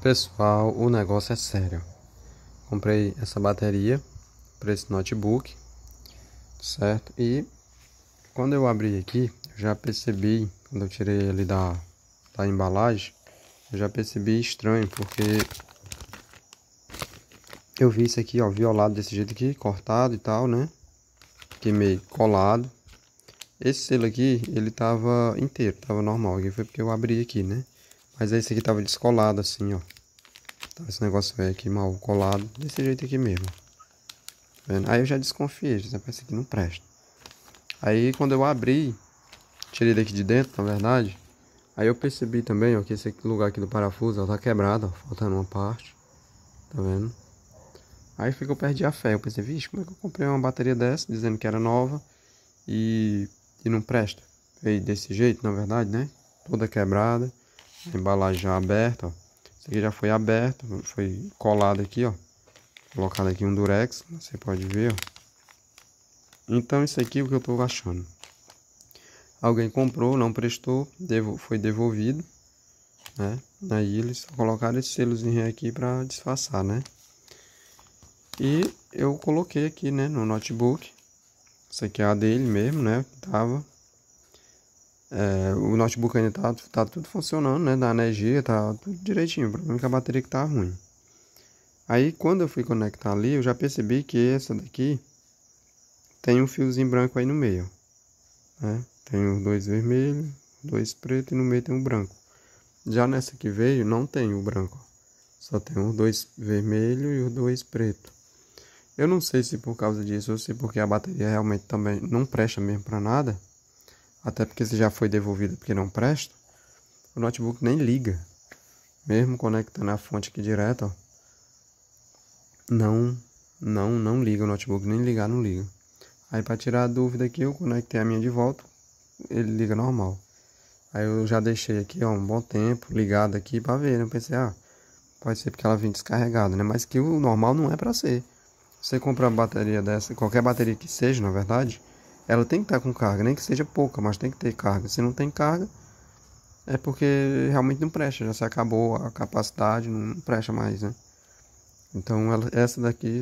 Pessoal, o negócio é sério. Comprei essa bateria para esse notebook, certo? E quando eu abri aqui, eu já percebi, quando eu tirei ele da embalagem, eu já percebi estranho, porque eu vi isso aqui, ó, violado desse jeito aqui, cortado e tal, né? Aqui meio colado. Esse selo aqui, ele tava inteiro, tava normal. Aqui foi porque eu abri aqui, né? Mas esse aqui tava descolado assim, ó. Tava esse negócio velho aqui mal colado, desse jeito aqui mesmo. Vendo? Aí eu já desconfiei, já pensei que não presta. Aí quando eu abri, tirei daqui de dentro, na verdade. Aí eu percebi também, ó, que esse lugar aqui do parafuso, ó, tá quebrado, ó, faltando uma parte. Tá vendo? Aí foi que eu perdi a fé. Eu pensei, vixe, como é que eu comprei uma bateria dessa, dizendo que era nova e não presta? Veio desse jeito, na verdade, né? Toda quebrada, a embalagem já aberta, ó. Isso aqui já foi aberto, foi colado aqui, ó. Colocado aqui um durex, você pode ver, ó. Então isso aqui é o que eu tô achando. Alguém comprou, não prestou, foi devolvido, né? Aí eles só colocaram esse selozinho aqui pra disfarçar, né? E eu coloquei aqui, né, no notebook. Isso aqui é a dele mesmo, né? Tava. O notebook ainda tá tudo funcionando, né? Da energia, tá tudo direitinho. O problema é que a bateria que tá ruim. Aí quando eu fui conectar ali, eu já percebi que essa daqui tem um fiozinho branco aí no meio, né? Tem os dois vermelhos, dois pretos e no meio tem um branco. Já nessa que veio, não tem o branco. Só tem os dois vermelhos e os dois pretos. Eu não sei se por causa disso ou se porque a bateria realmente também não presta mesmo pra nada. Até porque se já foi devolvida porque não presta, o notebook nem liga. Mesmo conectando a fonte aqui direto, ó. Não liga o notebook, nem ligar não liga. Aí para tirar a dúvida aqui, eu conectei a minha de volta, ele liga normal. Aí eu já deixei aqui, ó, um bom tempo ligado aqui para ver, né? Eu pensei, pode ser porque ela vem descarregada, né? Mas que o normal não é para ser. Você comprar uma bateria dessa, qualquer bateria que seja, na verdade, ela tem que estar com carga, nem que seja pouca, mas tem que ter carga. Se não tem carga, é porque realmente não presta, já se acabou a capacidade, não presta mais, né? Então essa daqui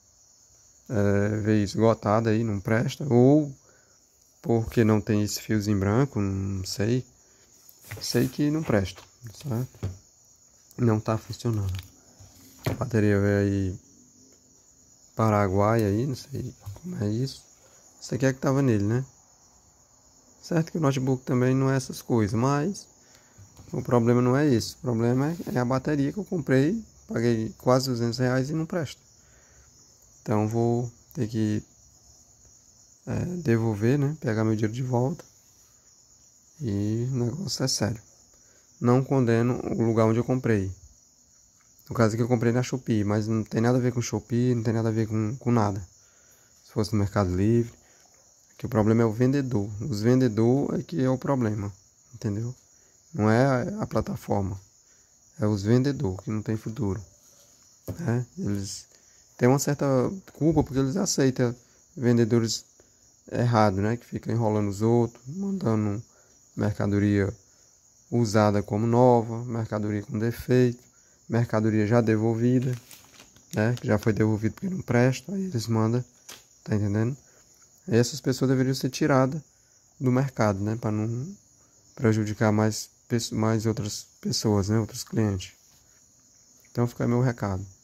veio esgotada aí, não presta, ou porque não tem esse fiozinho branco, não sei. Sei que não presta, certo? Não tá funcionando. A bateria veio aí Paraguai aí, não sei como é isso. Isso aqui é que tava nele, né? Certo que o notebook também não é essas coisas, mas o problema não é isso. O problema é a bateria que eu comprei, paguei quase R$ 200 e não presta. Então vou ter que devolver, né? Pegar meu dinheiro de volta. E o negócio é sério. Não condeno o lugar onde eu comprei. No caso aqui eu comprei na Shopee, mas não tem nada a ver com Shopee, não tem nada a ver com nada. Se fosse no Mercado Livre. Que o problema é o vendedor. Os vendedores é que é o problema. Entendeu? Não é a plataforma. É os vendedores que não tem futuro. Né? Eles têm uma certa culpa porque eles aceitam vendedores errados, né? Que ficam enrolando os outros, mandando mercadoria usada como nova, mercadoria com defeito, mercadoria já devolvida, né? Que já foi devolvido porque não presta, aí eles mandam, tá entendendo? E essas pessoas deveriam ser tiradas do mercado, né? Para não prejudicar mais outras pessoas, né? Outros clientes. Então fica aí meu recado.